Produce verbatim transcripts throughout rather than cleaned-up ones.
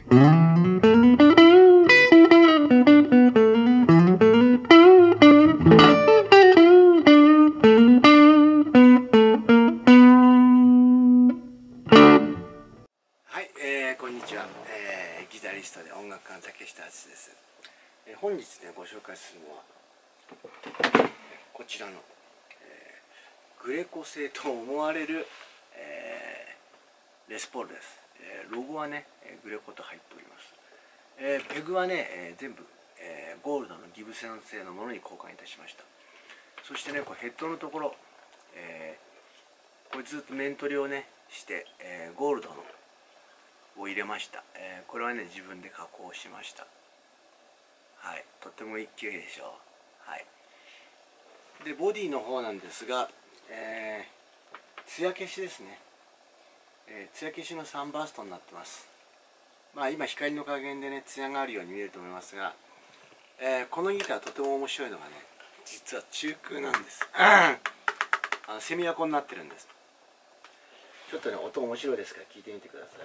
リストで音楽家の竹下敦です。えー、本日ねご紹介するのはこちらの、えー、グレコ製と思われる、えー、レスポールです。えー、ロゴはねグレコと入っております。えー、ペグはね、えー、全部、えー、ゴールドのギブソン製のものに交換いたしました。そしてねこれヘッドのところ、えー、これずっと面取りをねして、えー、ゴールドのを入れました。えー、これはね自分で加工しました。はい、とっても綺麗でしょう。はい。でボディの方なんですが、えー、艶消しですね。えー、艶消しのサンバーストになってます。まあ今光の加減でね艶があるように見えると思いますが、えー、このギターとても面白いのがね実は中空なんです。あのセミアコになってるんです。ちょっとね音面白いですから聞いてみてください。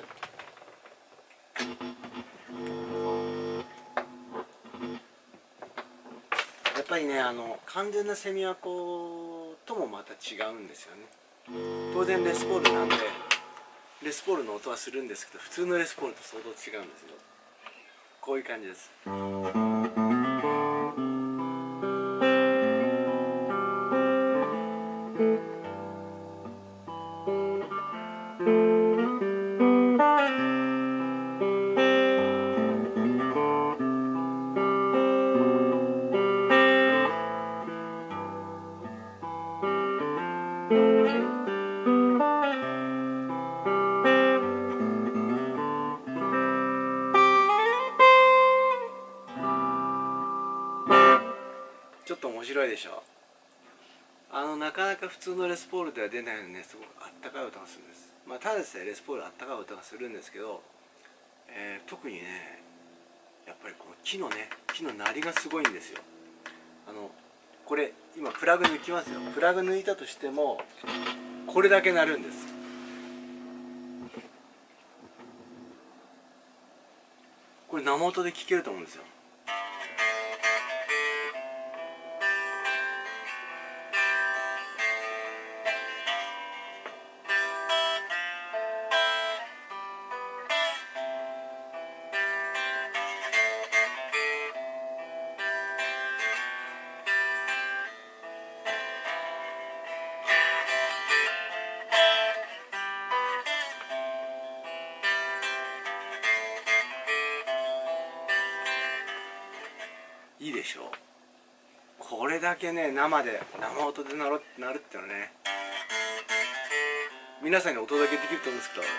やっぱりねあの完全なセミアコともまた違うんですよね。当然レスポールなんでレスポールの音はするんですけど、普通のレスポールと相当違うんですよ。こういう感じです。ちょっと面白いでしょ。あのなかなか普通のレスポールでは出ないので、ね、すごくあったかい音がするんです。まあただでさえレスポールあったかい音がするんですけど、えー、特にねやっぱりこの木のね木の鳴りがすごいんですよ。あのこれ今プラグ抜きますよ。プラグ抜いたとしてもこれだけ鳴るんです。これ生音で聞けると思うんですよ。いいでしょう。これだけね生で生音で鳴る鳴るってのはね皆さんにお届けできると思うんですけど、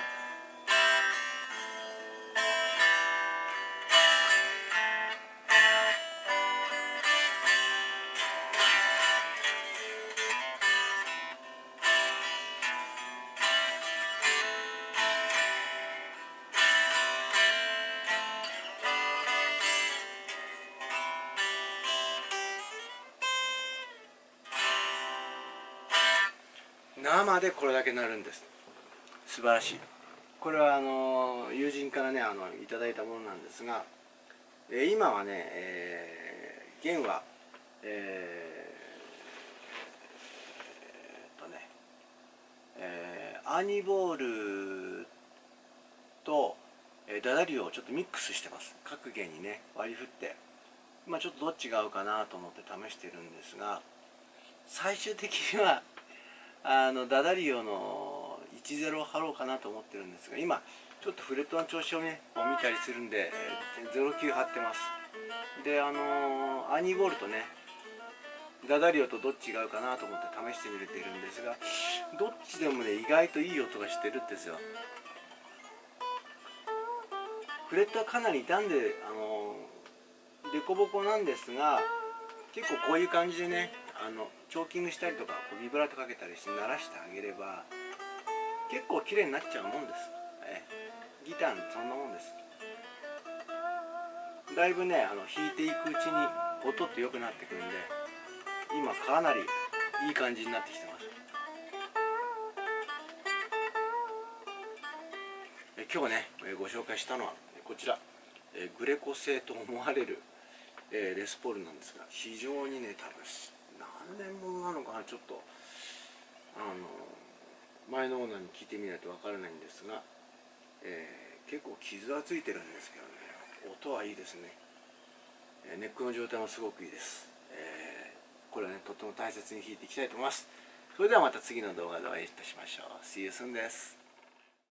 生でこれだけ鳴るんです。素晴らしい。これはあの友人からねあのいただいたものなんですが、えー、今はね、えー、弦はえー、っとね、えー、アーニーボールと、えー、ダダリオをちょっとミックスしてます。各弦にね割り振って、まあ、ちょっとどっちが合うかなと思って試してるんですが、最終的にはあのダダリオのいちゼロを貼ろうかなと思ってるんですが、今ちょっとフレットの調子をね見たりするんで、えー、ゼロきゅう貼ってます。であのー、アーニーボールとねダダリオとどっちが合うかなと思って試してみれているんですが、どっちでもね意外といい音がしてるんですよ。フレットはかなり傷んであのー、デコボコなんですが、結構こういう感じでねあのチョーキングしたりとかこうビブラートかけたりして鳴らしてあげれば結構綺麗になっちゃうもんです。えギターそんなもんです。だいぶねあの弾いていくうちに音って良くなってくるんで、今かなりいい感じになってきてます。え今日ねご紹介したのはこちら、えー、グレコ製と思われる、えー、レスポールなんですが、非常にね多分何年ものなのかな、ちょっとあの前のオーナーに聞いてみないとわからないんですが、えー、結構傷はついてるんですけどね、音はいいですね。えー、ネックの状態もすごくいいです。えー、これはねとっても大切に弾いていきたいと思います。それではまた次の動画でお会いいたしましょう。See you soon です。